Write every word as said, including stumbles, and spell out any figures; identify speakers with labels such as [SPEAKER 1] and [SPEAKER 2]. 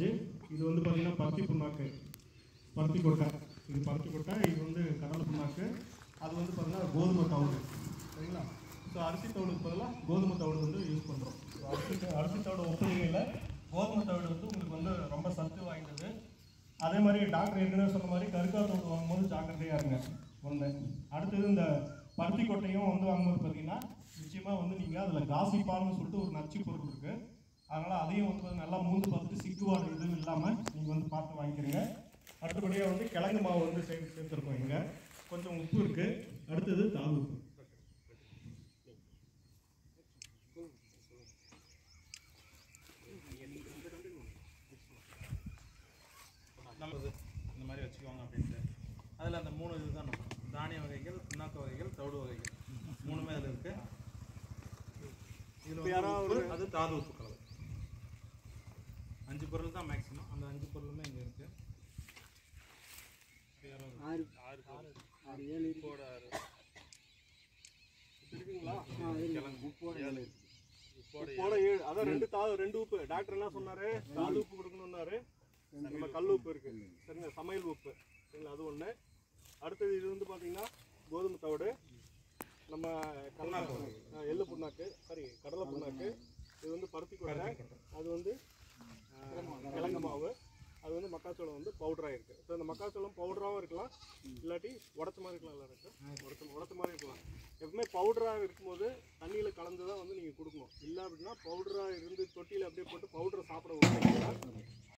[SPEAKER 1] பார்த்தாச்சு. இது வந்து பார்த்தீங்கன்னா பருத்தி புண்ணாக்கு, பருத்தி கொட்டை, இது பருத்தி கொட்டை, இது வந்து கடலை புண்ணாக்கு, அது வந்து பார்த்தீங்கன்னா கோதுமை தவிடு. சரிங்களா? ஸோ அரிசி தவிடுக்கு பதிலாக கோதுமை தவிடு வந்து யூஸ் பண்ணுறோம். ஸோ அரிசி அரிசி தவிடு ஒப்புமையில் கோதுமை தவிடு வந்து உங்களுக்கு வந்து ரொம்ப சத்து வாய்ந்தது. அதே மாதிரி டாக்டர் ஏற்கனவே சொன்ன மாதிரி கருக்கா தவிடு வாங்கும்போது ஜாக்கிரதையாக இருங்க ஒன்று. அடுத்தது இந்த பருத்தி கொட்டையும் வந்து வாங்கும்போது பார்த்தீங்கன்னா நிச்சயமாக வந்து நீங்கள் அதில் காசிப்பால்னு சொல்லிட்டு ஒரு நச்சு பொருள் இருக்குது. அதனால் அதையும் வந்து நல்லா மூந்து பார்த்துட்டு சிக்குவாடு எதுவும் இல்லாமல் நீங்கள் வந்து பார்த்து வாங்கிக்கிறீங்க. அடுத்தபடியாக வந்து கிழங்கு மாவு வந்து சேர்த்து சேர்த்துருக்கோம். இங்கே கொஞ்சம் உப்பு இருக்குது. அடுத்தது தாது உப்பு.
[SPEAKER 2] நம்ம இந்த மாதிரி வச்சுக்குவாங்க அப்படின்ட்டு அதில் அந்த மூணு இது தான் நம்ம தானிய வகைகள், புண்ணாக்கு வகைகள், தவிடு வகைகள் மூணுமே அதில் இருக்குது. இதில் யாராவது அது தாது உப்பு கலவை அஞ்சு பொருள் தான் மேக்ஸிமம். அந்த அஞ்சு பொருளுமே இங்கே இருக்குது.
[SPEAKER 3] ஆறு ஆறு ஆறு ஏழு உப்போட ஆறு இருக்குங்களா? கிழங்கு உப்போட ஏழு உப்போட ஏழு. அதான் ரெண்டு தா ரெண்டு உப்பு. டாக்டர் என்ன சொன்னார்? தாது உப்பு கொடுக்கணுன்னாரு. நம்ம கல் உப்பு இருக்குது சரிங்க, சமையல் உப்பு சரிங்களா, அது ஒன்று. அடுத்தது இது வந்து பார்த்தீங்கன்னா கோதுமை தவிடு, நம்ம கடலை எள்ளு புண்ணாக்கு, சாரி கடலை புண்ணாக்கு, இது வந்து பருத்தி கொட்டை, அது வந்து கிழங்கு மாவு, அது வந்து மக்காச்சோளம் வந்து பவுடராக இருக்குது. ஸோ இந்த மக்காச்சோளம் பவுடராகவும் இருக்கலாம், இல்லாட்டி உடச்ச மாதிரி இருக்கலாம். இல்லை இருக்குது உடச்ச உடச்ச மாதிரி இருக்கலாம். எப்பவுமே பவுடராக இருக்கும்போது தண்ணியில் கலந்து தான் வந்து நீங்கள் கொடுக்கணும். இல்லை அப்படின்னா பவுடராக இருந்து தொட்டியில் அப்படியே போட்டு பவுடரை சாப்பிட விட்டீங்கன்னா